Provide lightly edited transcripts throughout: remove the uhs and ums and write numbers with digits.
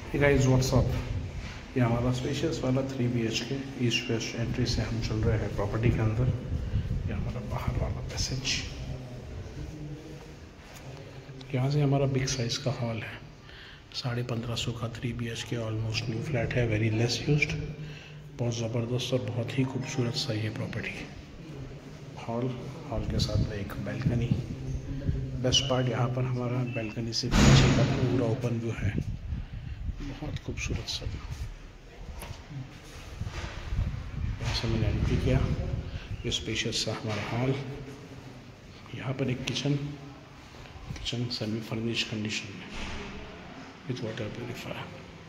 Hey guys what's up, ये हमारा spacious वाला 3 BHK ईस्ट वेस्ट एंट्री से हम चल रहे हैं प्रॉपर्टी के अंदर। ये हमारा बाहर वाला पैसेज, यहाँ से हमारा बिग साइज़ का हॉल है। 1550 का 3 BHK ऑलमोस्ट न्यू फ्लैट है, वेरी लेस यूज्ड, बहुत ज़बरदस्त और बहुत ही खूबसूरत सा ये प्रॉपर्टी। हॉल के साथ में एक बैल्कनी। बेस्ट पार्ट यहाँ पर हमारा बैल्कनी से पीछे का पूरा ओपन व्यू है, बहुत खूबसूरत सा व्यू। यहाँ से मैंने एंट्री किया, ये स्पेशियस सा हमारा हॉल। यहाँ पर एक किचन सेमी फर्निश कंडीशन में with water purifier.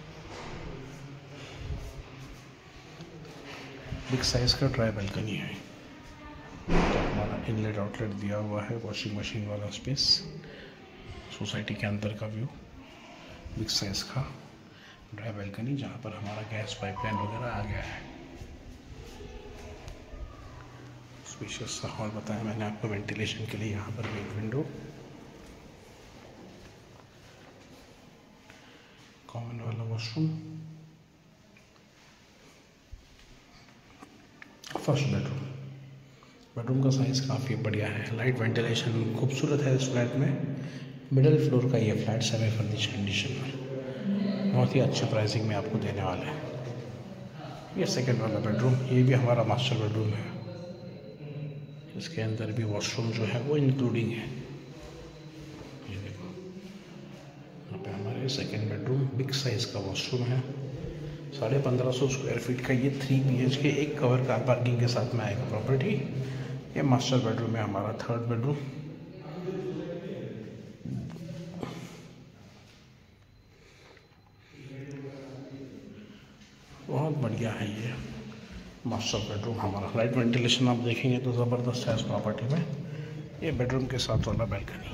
Big size का ड्राई बैल्कनी है। तो हमारा इनलेट आउटलेट दिया हुआ है, वॉशिंग मशीन वाला स्पेस, सोसाइटी के अंदर का व्यू। बिग साइज का ड्राई बैल्कनी जहाँ पर हमारा गैस पाइपलाइन वगैरह आ गया है। स्पेशियस सा हॉल बताया मैंने आपको वेंटिलेशन के लिए। यहाँ पर एक विंडो, कॉमन वाला वॉशरूम, फर्स्ट बेडरूम का साइज़ काफ़ी बढ़िया है। लाइट वेंटिलेशन खूबसूरत है इस फ्लैट में। मिडिल फ्लोर का ये फ्लैट सेमी फर्निश कंडीशन में, बहुत ही अच्छे प्राइसिंग में आपको देने वाले हैं। ये सेकंड वाला बेडरूम, ये भी हमारा मास्टर बेडरूम है। इसके अंदर भी वॉशरूम जो है वो इंक्लूडिंग है। ये देखो, यहाँ पे हमारे सेकंड बेडरूम, बिग साइज़ का वॉशरूम है। 1550 स्क्वायर फीट का ये 3 BHK एक कवर कार पार्किंग के साथ में आएगा प्रॉपर्टी। ये मास्टर बेडरूम है हमारा, थर्ड बेडरूम। बहुत बढ़िया है ये मास्टर बेडरूम हमारा। लाइट वेंटिलेशन आप देखेंगे तो ज़बरदस्त है इस प्रॉपर्टी में। ये बेडरूम के साथ वाला बैल्कनी,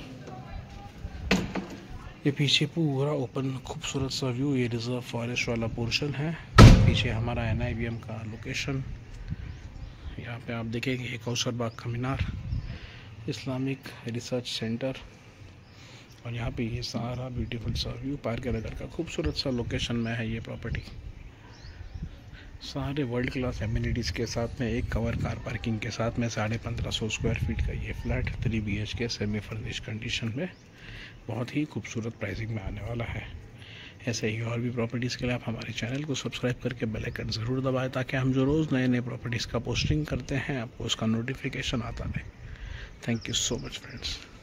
ये पीछे पूरा ओपन खूबसूरत सा व्यू। ये रिजर्व फॉरेस्ट वाला पोर्शन है। पीछे हमारा NIBM का लोकेशन। यहाँ पे आप देखेंगे एक कौसर बाग का मीनार, इस्लामिक रिसर्च सेंटर, और यहाँ पे ये सारा ब्यूटीफुल सा व्यू पार्क नगर का खूबसूरत सा लोकेशन में है ये प्रॉपर्टी। सारे वर्ल्ड क्लास एमिनिटीज़ के साथ में एक कवर कार पार्किंग के साथ में 1550 स्क्वायर फीट का ये flat 3 BHK semi furnish condition में बहुत ही खूबसूरत प्राइसिंग में आने वाला है। ऐसे ही और भी प्रॉपर्टीज़ के लिए आप हमारे चैनल को सब्सक्राइब करके बेल आइकन ज़रूर दबाएं, ताकि हम जो रोज़ नए प्रॉपर्टीज़ का पोस्टिंग करते हैं आपको उसका नोटिफिकेशन आता रहे। Thank you so much friends.